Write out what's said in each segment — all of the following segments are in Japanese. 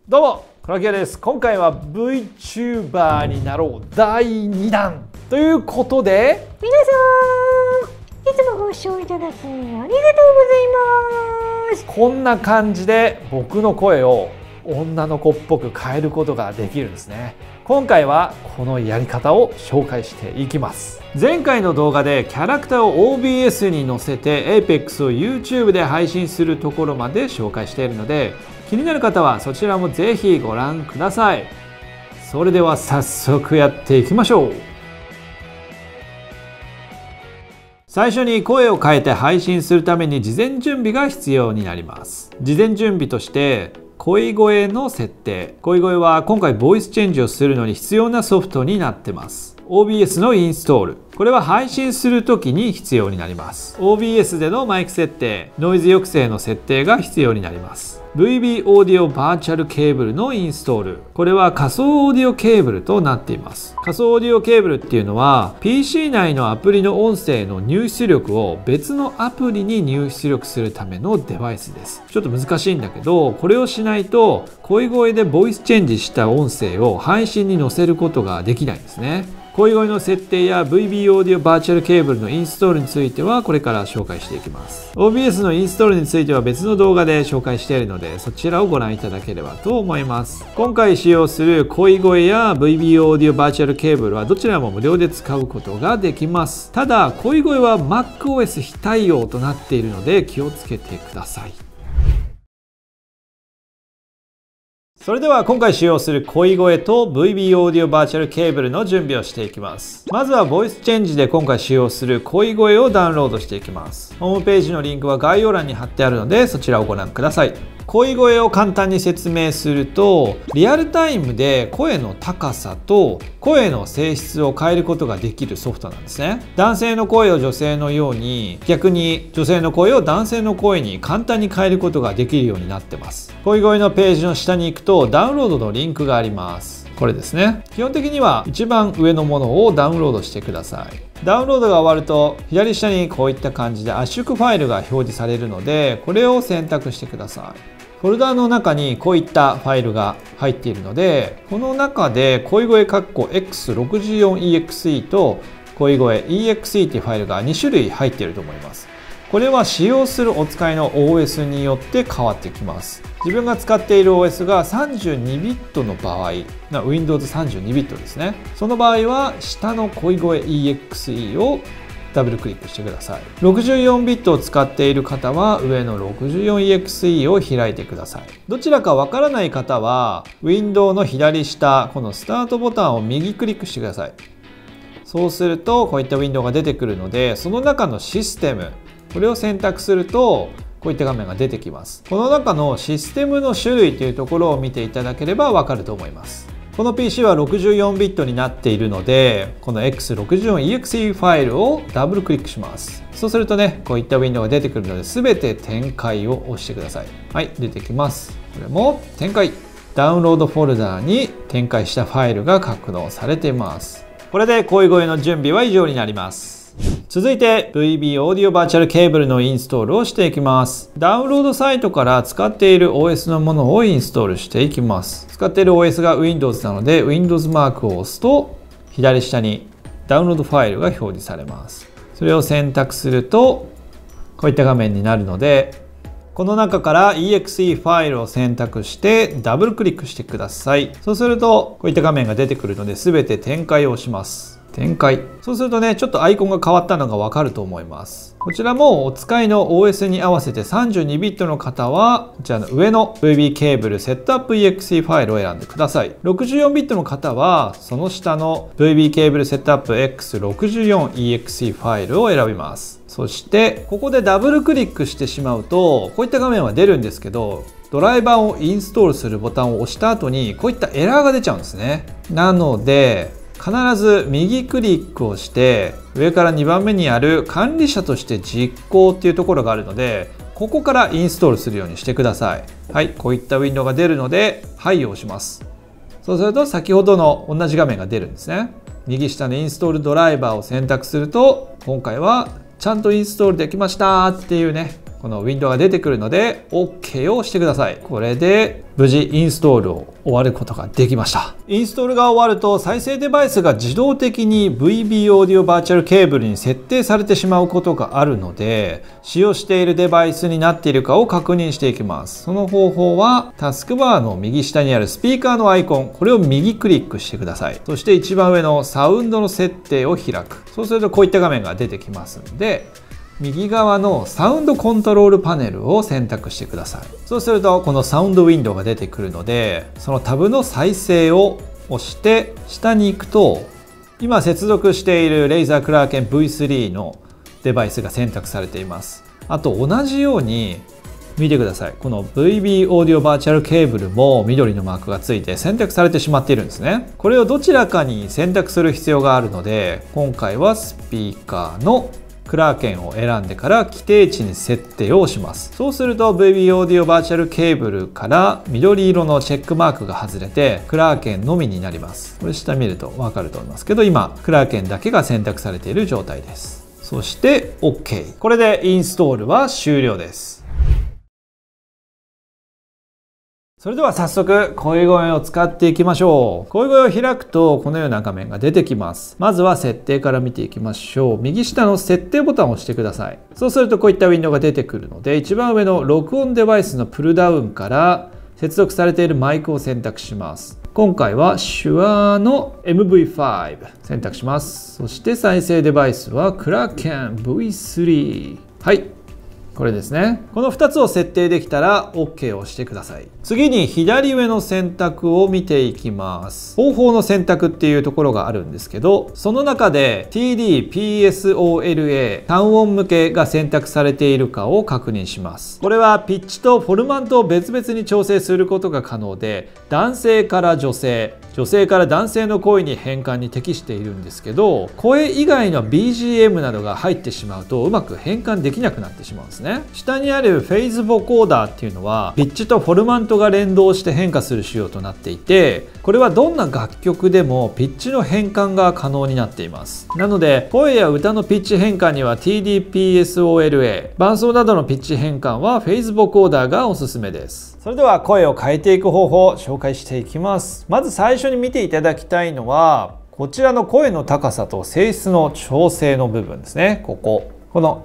どうも、倉木です。今回は VTuber になろう第2弾ということで、 皆さんいつもご視聴いただきありがとうございます。 こんな感じで僕の声を女の子っぽく変えることができるんですね。今回はこのやり方を紹介していきます。前回の動画でキャラクターを OBS に載せて Apex を YouTube で配信するところまで紹介しているので、気になる方はそちらもぜひご覧ください。それでは早速やっていきましょう。最初に声を変えて配信するために事前準備が必要になります。事前準備として声声の設定。声声は今回ボイスチェンジをするのに必要なソフトになってます。OBS のインストール。これは配信するときに必要になります。OBS でのマイク設定、ノイズ抑制の設定が必要になります。VB オーディオバーチャルケーブルのインストール。これは仮想オーディオケーブルとなっています。仮想オーディオケーブルっていうのは PC 内のアプリの音声の入出力を別のアプリに入出力するためのデバイスです。ちょっと難しいんだけど、これをしないと声声でボイスチェンジした音声を配信に載せることができないんですね。声声の設定や VB オーディオバーチャルケーブルのインストールについてはこれから紹介していきます。OBS のインストールについては別の動画で紹介しているので、そちらをご覧いただければと思います。今回使用する声声や VB オーディオバーチャルケーブルはどちらも無料で使うことができます。ただ声声は MacOS 非対応となっているので気をつけてください。それでは今回使用する声声と VB オーディオバーチャルケーブルの準備をしていきます。まずはボイスチェンジで今回使用する声声をダウンロードしていきます。ホームページのリンクは概要欄に貼ってあるのでそちらをご覧ください。声声を簡単に説明すると、リアルタイムで声の高さと声の性質を変えることができるソフトなんですね。男性の声を女性のように、逆に女性の声を男性の声に簡単に変えることができるようになってます。声声のページの下に行くとダウンロードのリンクがあります。これですね。基本的には一番上のものをダウンロードしてください。ダウンロードが終わると左下にこういった感じで圧縮ファイルが表示されるので、これを選択してください。フォルダーの中にこういったファイルが入っているので、この中で声声 X64EXE と声声 EXE というファイルが2種類入っていると思います。これは使用するお使いの OS によって変わってきます。自分が使っている OS が32ビットの場合、Windows 32ビットですね。その場合は下の声声 EXE をダブルクリックしてください。64ビットを使っている方は上の 64EXE を開いてください。どちらかわからない方はウィンドウの左下、このスタートボタンを右クリックしてください。そうするとこういったウィンドウが出てくるので、その中のシステム、これを選択するとこういった画面が出てきます。この中のシステムの種類というところを見ていただければわかると思います。この PC は64ビットになっているので、この X64EXE ファイルをダブルクリックします。そうするとね、こういったウィンドウが出てくるので、全て展開を押してください。はい、出てきます。これも展開。ダウンロードフォルダーに展開したファイルが格納されています。これで声声の準備は以上になります。続いて VB オーディオバーチャルケーブルのインストールをしていきます。ダウンロードサイトから使っている OS のものをインストールしていきます。使っている OS が Windows なので Windows マークを押すと左下にダウンロードファイルが表示されます。それを選択するとこういった画面になるので、この中から EXE ファイルを選択してダブルクリックしてください。そうするとこういった画面が出てくるので全て展開をします。展開。そうするとね、ちょっとアイコンが変わったのがわかると思います。こちらもお使いの OS に合わせて32ビットの方はこちらの上の VB ケーブルセットアップ EXE ファイルを選んでください。64ビットの方はその下の VB ケーブルセットアップ X64EXE ファイルを選びます。そしてここでダブルクリックしてしまうとこういった画面は出るんですけど、ドライバーをインストールするボタンを押した後にこういったエラーが出ちゃうんですね。なので必ず右クリックをして上から2番目にある管理者として実行っていうところがあるので、ここからインストールするようにしてください。はい、こういったウィンドウが出るのではいを押します。そうすると先ほどの同じ画面が出るんですね。右下のインストールドライバーを選択すると今回はちゃんとインストールできましたっていうね、 このウィンドウが出てくるので OK をしてください。これで無事インストールを終わることができました。インストールが終わると再生デバイスが自動的に VB オーディオバーチャルケーブルに設定されてしまうことがあるので、使用しているデバイスになっているかを確認していきます。その方法はタスクバーの右下にあるスピーカーのアイコン、これを右クリックしてください。そして一番上のサウンドの設定を開く。そうするとこういった画面が出てきますので、右側のサウンドコントロールパネルを選択してください。そうするとこのサウンドウィンドウが出てくるので、そのタブの再生を押して下に行くと、今接続しているレイザークラーケン V3 のデバイスが選択されています。あと同じように見てください。この VB オーディオバーチャルケーブルも緑のマークがついて選択されてしまっているんですね。これをどちらかに選択する必要があるので、今回はスピーカーのクラーケンを選んでから規定値に設定をします。そうすると VB オーディオバーチャルケーブルから緑色のチェックマークが外れてクラーケンのみになります。これ下見ると分かると思いますけど、今クラーケンだけが選択されている状態です。そして OK。これでインストールは終了です。それでは早速声声を使っていきましょう。声声を開くとこのような画面が出てきます。まずは設定から見ていきましょう。右下の設定ボタンを押してください。そうするとこういったウィンドウが出てくるので、一番上の録音デバイスのプルダウンから接続されているマイクを選択します。今回は手話の MV5 選択します。そして再生デバイスはクラーケン V3。はい。これですね。この2つを設定できたら OK をしてください。次に左上の選択を見ていきます。方法の選択っていうところがあるんですけど、その中で TD、PSOLA、単音向けが選択されているかを確認します。これはピッチとフォルマントを別々に調整することが可能で、男性から女性、女性から男性の声に変換に適しているんですけど、声以外の BGM などが入ってしまうとうまく変換できなくなってしまうんですね。下にあるフェイズボコーダーっていうのはピッチとフォルマントが連動して変化する仕様となっていて、これはどんな楽曲でもピッチの変換が可能になっています。なので声や歌のピッチ変換には TD-PSOLA、伴奏などのピッチ変換はフェイズボコーダーがおすすめです。それでは声を変えていく方法を紹介していきます。まず最初に見ていただきたいのはこちらの声の高さと声質の調整の部分ですね。この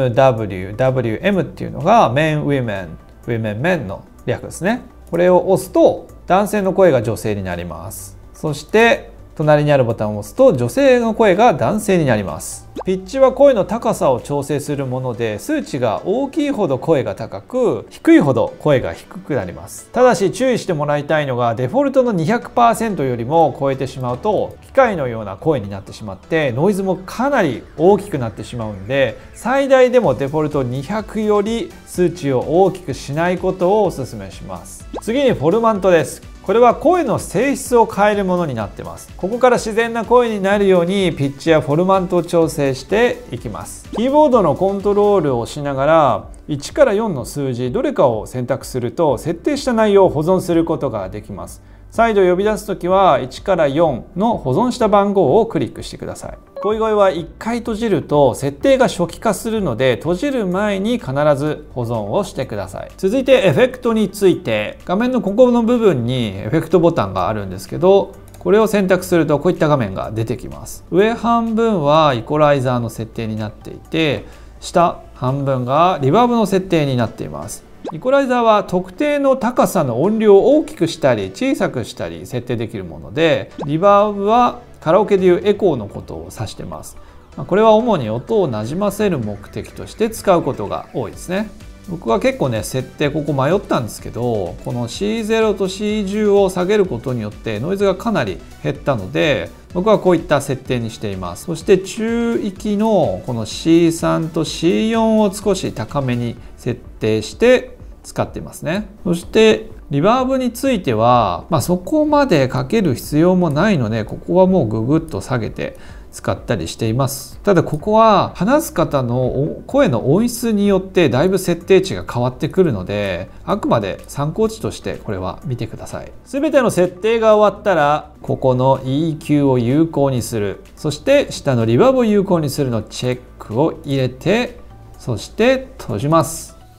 MW、WM っていうのが Men、Women、Women、Men の略ですね。これを押すと男性の声が女性になります。そして隣にあるボタンを押すと女性の声が男性になります。ピッチは声の高さを調整するもので、数値が大きいほど声が高く、低いほど声が低くなります。ただし注意してもらいたいのが、デフォルトの 200% よりも超えてしまうと機械のような声になってしまってノイズもかなり大きくなってしまうんで、最大でもデフォルト200より数値を大きくしないことをお勧めします。次にフォルマントです。これは声の性質を変えるものになっています。ここから自然な声になるようにピッチやフォルマントを調整していきます。キーボードのコントロールをしながら1から4の数字どれかを選択すると設定した内容を保存することができます。再度呼び出すときは1から4の保存した番号をクリックしてください。声声は1回閉じると設定が初期化するので、閉じる前に必ず保存をしてください。続いてエフェクトについて、画面のここの部分にエフェクトボタンがあるんですけど、これを選択するとこういった画面が出てきます。上半分はイコライザーの設定になっていて、下半分がリバーブの設定になっています。イコライザーは特定の高さの音量を大きくしたり小さくしたり設定できるもので、リバーブはカラオケでいうエコーのことを指してます。これは主に音をなじませる目的として使うことが多いですね。僕は結構ね、設定ここ迷ったんですけど、この C0 と C10 を下げることによってノイズがかなり減ったので、僕はこういった設定にしています。そして中域のこの C3 と C4 を少し高めに設定して使っていますね。そしてリバーブについては、そこまでかける必要もないので、ここはもうググッと下げて使ったりしています。ただここは話す方の声の音質によってだいぶ設定値が変わってくるので、あくまで参考値としてこれは見てください。すべての設定が終わったら、ここの EQ を有効にする、そして下のリバーブを有効にするのチェックを入れて、そして閉じます。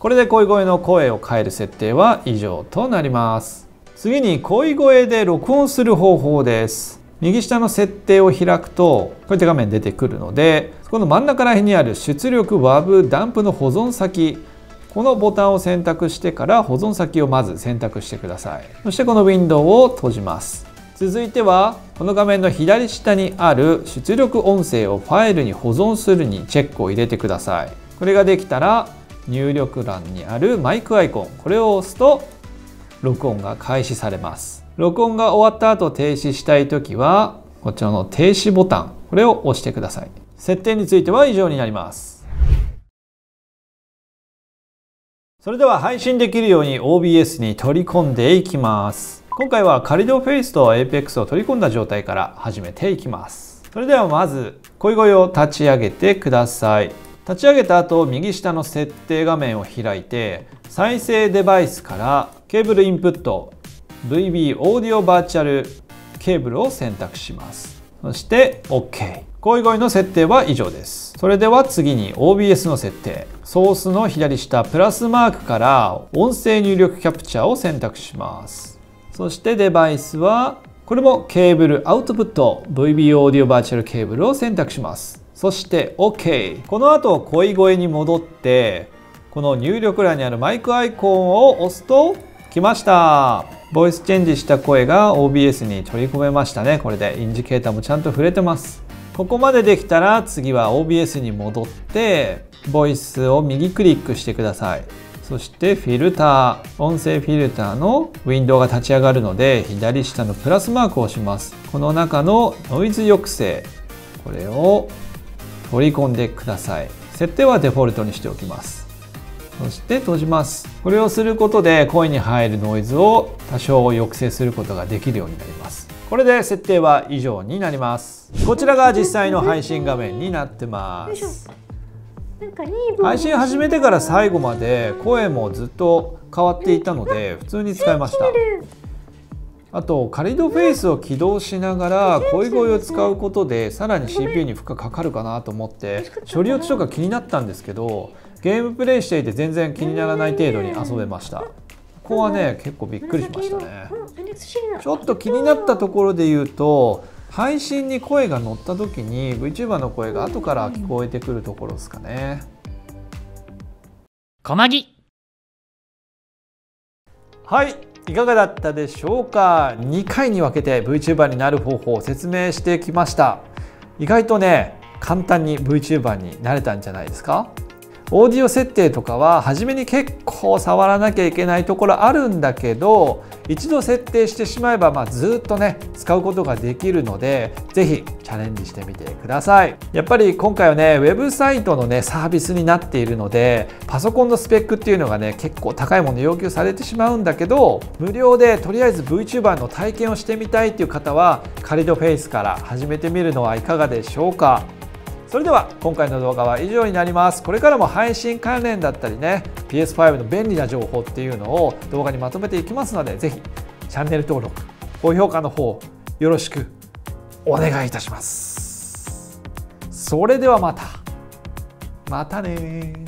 これで恋声の声を変える設定は以上となります。次に恋声で録音する方法です。右下の設定を開くとこういった画面出てくるので、この真ん中ら辺にある出力 WAV ダンプの保存先、このボタンを選択してから保存先をまず選択してください。そしてこのウィンドウを閉じます。続いてはこの画面の左下にある出力音声をファイルに保存するにチェックを入れてください。これができたら入力欄にあるマイクアイコン、これを押すと録音が開始されます。録音が終わった後停止したいときはこちらの停止ボタン、これを押してください。設定については以上になります。それでは配信できるように OBS に取り込んでいきます。今回はカリドフェイスと APEX を取り込んだ状態から始めていきます。それではまず恋声を立ち上げてください。立ち上げた後、右下の設定画面を開いて再生デバイスからケーブルインプット VB オーディオバーチャルケーブルを選択します。そして OK。恋声の設定は以上です。それでは次に OBS の設定。ソースの左下プラスマークから音声入力キャプチャーを選択します。そしてデバイスはこれもケーブルアウトプット VB オーディオバーチャルケーブルを選択します。そして OK。この後恋声に戻ってこの入力欄にあるマイクアイコンを押すと来ました。ボイスチェンジした声が OBS に取り込めましたね。これでインジケーターもちゃんと触れてます。ここまでできたら次は OBS に戻ってボイスを右クリックしてください。そしてフィルター、音声フィルターのウィンドウが立ち上がるので左下のプラスマークを押します。この中のノイズ抑制、これを取り込んでください。設定はデフォルトにしておきます。そして閉じます。これをすることで声に入るノイズを多少抑制することができるようになります。これで設定は以上になります。こちらが実際の配信画面になってます。配信始めてから最後まで声もずっと変わっていたので普通に使えました。あとカリドフェイスを起動しながら恋声を使うことでさらに CPU に負荷かかるかなと思って処理落ちとか気になったんですけど、ゲームプレイしていて全然気にならない程度に遊べました。ここはね結構びっくりしましたね。ちょっと気になったところで言うと配信に声が乗った時に VTuber の声が後から聞こえてくるところですかね。 小マギ。 はい、いかがだったでしょうか。2回に分けて VTuber になる方法を説明してきました。意外とね簡単に VTuber になれたんじゃないですか。オーディオ設定とかは初めに結構触らなきゃいけないところあるんだけど、一度設定してしまえばずっとね使うことができるので、ぜひチャレンジしてみてください。やっぱり今回はねウェブサイトのねサービスになっているので、パソコンのスペックっていうのがね結構高いもの要求されてしまうんだけど、無料でとりあえず VTuber の体験をしてみたいっていう方はカリドフェイスから始めてみるのはいかがでしょうか。それでは今回の動画は以上になります。これからも配信関連だったりね PS5 の便利な情報っていうのを動画にまとめていきますので、ぜひチャンネル登録、高評価の方よろしくお願いいたします。それではまたね。